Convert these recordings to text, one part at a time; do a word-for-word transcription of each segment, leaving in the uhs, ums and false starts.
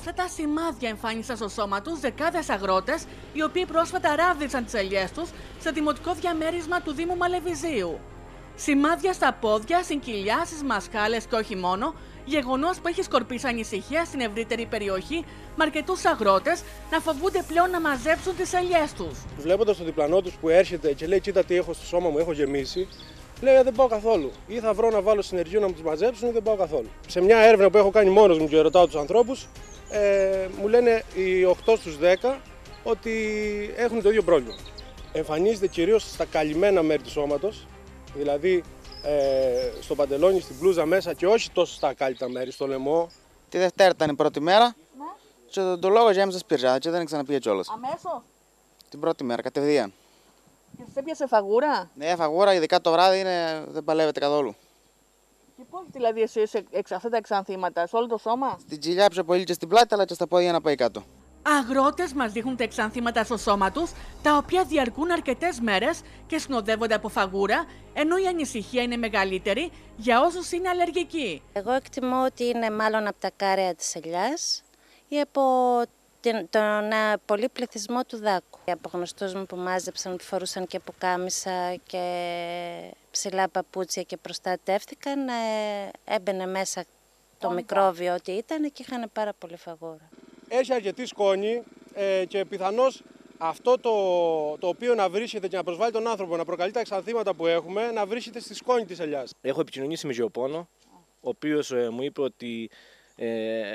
Αυτά τα σημάδια εμφάνισαν στο σώμα τους δεκάδες αγρότες, οι οποίοι πρόσφατα ράβδισαν τις ελιές τους σε δημοτικό διαμέρισμα του Δήμου Μαλεβιζίου. Σημάδια στα πόδια, στην κοιλιά, στις μασχάλες και όχι μόνο, γεγονός που έχει σκορπίσει ανησυχία στην ευρύτερη περιοχή, με αρκετούς αγρότες να φοβούνται πλέον να μαζέψουν τις ελιές τους. Βλέποντας τον διπλανό τους που έρχεται και λέει: κοίτα τι έχω στο σώμα μου, έχω γεμίσει. Λέει: δεν πάω καθόλου. Ή θα βρω να βάλω συνεργείο να μου τους μαζέψουν ή δεν πάω καθόλου. Σε μια έρευνα που έχω κάνει μόνος μου και ρωτάω τους ανθρώπους, ε, μου λένε οι οκτώ στους δέκα ότι έχουν το ίδιο πρόβλημα. Εμφανίζεται κυρίως στα καλυμμένα μέρη του σώματος, δηλαδή ε, στο παντελόνι, στην μπλούζα μέσα και όχι τόσο στα ακάλυπτα μέρη, στο λαιμό. Τη Δευτέρα ήταν η πρώτη μέρα. Ναι. Και τον το λόγο γέμισα σπίρζα και δεν ξαναπήγε κιόλας. Αμέσως. Την πρώτη μέρα, κατευθείαν. Και σε έπιασε φαγούρα. Ναι, φαγούρα, ειδικά το βράδυ είναι, δεν παλεύεται καθόλου. Και πώς δηλαδή εσύ είσαι εξ αυτά τα εξανθήματα, σε όλο το σώμα? Στην κοιλιά πιο πολύ και στην πλάτη, αλλά και στα πόδια να πάει κάτω. Αγρότες μας δείχνουν τα εξανθήματα στο σώμα τους, τα οποία διαρκούν αρκετές μέρες και συνοδεύονται από φαγούρα, ενώ η ανησυχία είναι μεγαλύτερη για όσους είναι αλλεργικοί. Εγώ εκτιμώ ότι είναι μάλλον από τα κάρια της ελιάς ή από τον πολύ πληθυσμό του δάκου. Από γνωστούς μου που μάζεψαν, που φορούσαν και πουκάμισα και ψηλά παπούτσια και προστατεύτηκαν, έμπαινε μέσα το μικρόβιο ότι ήταν και είχαν πάρα πολύ φαγούρα. Έχει αρκετή σκόνη ε, και πιθανώς αυτό το, το οποίο να βρίσκεται και να προσβάλλει τον άνθρωπο, να προκαλεί τα εξανθήματα που έχουμε, να βρίσκεται στη σκόνη της ελιάς. Έχω επικοινωνήσει με γεωπόνο, ο οποίος ε, μου είπε ότι ε,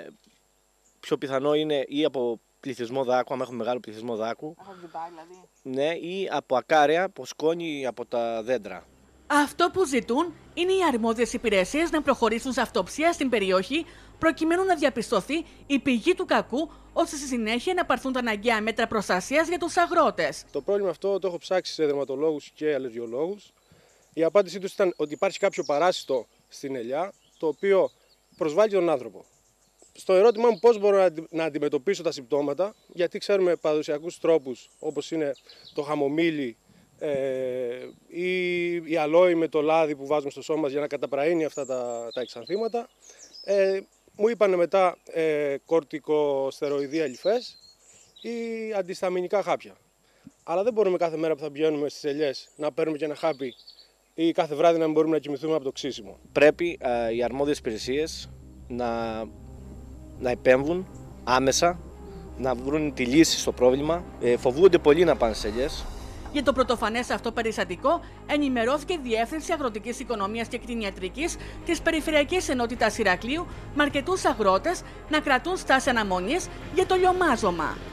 πιο πιθανό είναι ή από πληθυσμό δάκου, αν έχουμε μεγάλο πληθυσμό δάκου, δηλαδή. Ναι, ή από ακάρια, από σκόνη από τα δέντρα. Αυτό που ζητούν είναι οι αρμόδιες υπηρεσίες να προχωρήσουν σε αυτοψία στην περιοχή, προκειμένου να διαπιστωθεί η πηγή του κακού, ώστε στη συνέχεια να πάρθουν τα αναγκαία μέτρα προστασίας για τους αγρότες. Το πρόβλημα αυτό το έχω ψάξει σε δερματολόγους και αλλεργιολόγους. Η απάντησή τους ήταν ότι υπάρχει κάποιο παράσιτο στην ελιά, το οποίο προσβάλλει τον άνθρωπο. Στο ερώτημά μου πώς μπορώ να αντιμετωπίσω τα συμπτώματα, γιατί ξέρουμε παραδοσιακούς τρόπους όπως είναι το χαμομήλι ε, ή η αλόη με το λάδι που βάζουμε στο σώμα μας για να καταπραίνει αυτά τα, τα εξανθήματα. Ε, μου είπανε μετά ε, κορτικοστεροειδή αλυφές ή αντισταμινικά χάπια. Αλλά δεν μπορούμε κάθε μέρα που θα πηγαίνουμε στις ελιές να παίρνουμε και ένα χάπι ή κάθε βράδυ να μην μπορούμε να κοιμηθούμε από το ξύσιμο. Πρέπει ε, οι αρμόδιες υπηρεσίες να, να επέμβουν άμεσα, να βρουν τη λύση στο πρόβλημα. Ε, φοβούνται πολύ να πάνε στις ελιές. Για το πρωτοφανές αυτό περιστατικό ενημερώθηκε η Διεύθυνση Αγροτικής Οικονομίας και Κτηνιατρικής της Περιφερειακής Ενότητας Ηρακλείου, με αρκετούς αγρότες να κρατούν στάση αναμονής για το λιωμάζωμα.